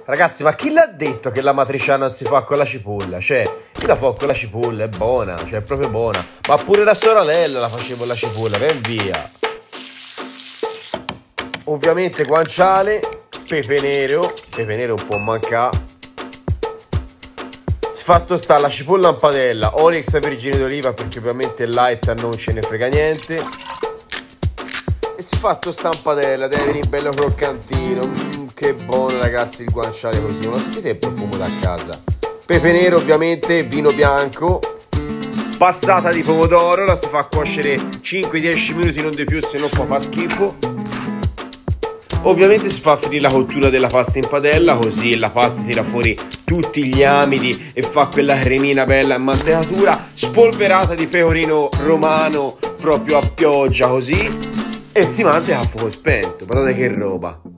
Ragazzi, ma chi l'ha detto che la matriciana non si fa con la cipolla? Cioè, io la fa con la cipolla, è buona, cioè è proprio buona. Ma pure la sorella la facevo con la cipolla, ben via. Ovviamente guanciale, pepe nero un po' mancare. Fatto sta la cipolla in padella, olio extravergine d'oliva perché ovviamente light non ce ne frega niente. E si fatto sta in padella, deve venire bello croccantino. Che buono ragazzi il guanciale così, non lo sentite il profumo da casa. Pepe nero ovviamente, vino bianco, passata di pomodoro, la si fa cuocere 5-10 minuti non di più, se no poi fa schifo. Ovviamente si fa finire la cottura della pasta in padella, così la pasta tira fuori tutti gli amidi e fa quella cremina bella in mantecatura, spolverata di pecorino romano proprio a pioggia così, e si mangia a fuoco spento. Guardate che roba.